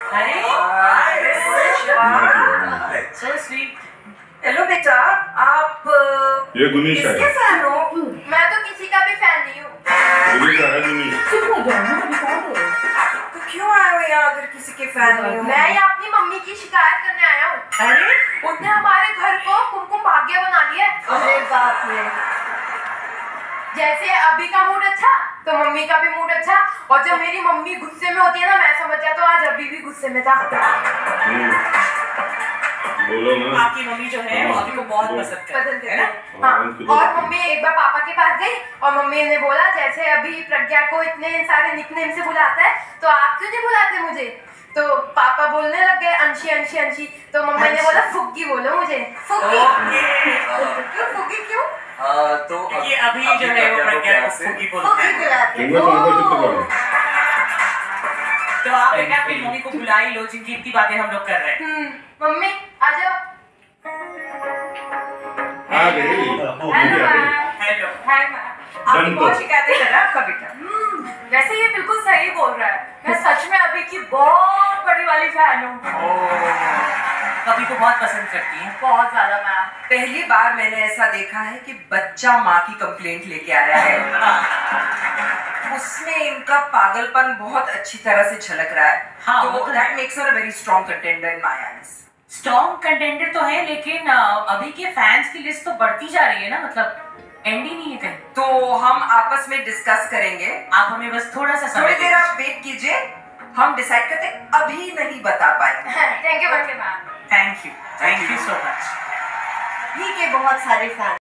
अरे so sweet. Hello बेटा, आप ये गुनीश है। किसके फैन हो? मैं तो किसी का भी फैन नहीं हूँ। गुनीश है, गुनीश। तो क्यों आए हो यहाँ अगर किसी के फैन नहीं हो? मैं यहाँ अपनी मम्मी की शिकायत करने आया हूँ। अरे उसने हमारे घर को कुमकुम भाग्य बना दिया। अरे बाप रे। जैसे अभी का मूड अच्छा तो मम्मी का भी मूड अच्छा, और जब मेरी मम्मी गुस्से में होती है ना, मैं समझ जाता हूँ आज अभी भी गुस्से में था। बोलो ना। आपकी मम्मी जो है वो अभी को बहुत पसंद करती है ना। हाँ, और मम्मी एक बार पापा के पास गई और मम्मी ने बोला जैसे अभी प्रज्ञा को इतने सारे निकनेम से बुलाता है तो आप क्यों नहीं बुलाते मुझे? तो पापा बोलने लग गए अंशी अंशी अंशी, तो मम्मी ने बोला फुग्गी बोलो मुझे। फुग्गी क्यों? फुग्गी क्यों? तो ये अभी जो है वो प्रज्ञा को फुग्गी बोलते हैं। तो आप एक अपनी मम्मी को बुला ही लो, जिनकी इतनी बातें हम लोग कर रहे हैं। मम्मी आ जाओ। आ गई। हेलो। हाय माँ। आपकी बहुत शिकायतें कर रहा है आपका बेटा। वैसे ये बिल्कुल सही बोल रहा है, मैं सच में अभी की बहुत बड़ी वाली फैन हूँ। अभी को बहुत पसंद करती है। बहुत ज्यादा मैम। पहली बार मैंने ऐसा देखा है कि बच्चा माँ की कंप्लेंट लेके आया है। उसमें इनका पागलपन बहुत अच्छी तरह से झलक रहा है। हाँ, तो वो तो that makes her a very strong contender in my eyes. Strong contender तो है, लेकिन अभी के फैंस की लिस्ट तो बढ़ती जा रही है ना, मतलब एंड ही नहीं है कहीं। तो हम आपस में डिस्कस करेंगे। आप हमें बस थोड़ा सा थोड़ी समय देर आप वेट कीजिए, हम डिसाइड करते हैं, अभी नहीं बता पाएंगे। Thank you ma'am. Thank you so much. ही के बहुत सारे फैन